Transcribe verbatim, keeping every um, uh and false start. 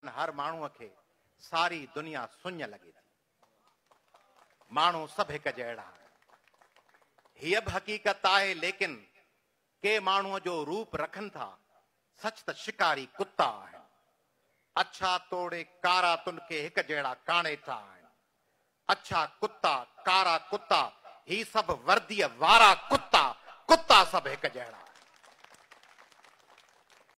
हर माण्हूअ खे सारी दुनिया सुञ लगे थी। माण्हू सब एक जहिड़ा हीअ बि हकीकत आहे, लेकिन के माण्हूअ जो रूप रखन था, सच त शिकारी कुत्ता आहिनि। अच्छा तोड़े कारा तुनके एक जहिड़ा काणेठा आहिनि। अच्छा कुत्ता कारा कुत्ता ही सब वर्दीअ वारा कुत्ता कुत्ता सब एक जहिड़ा।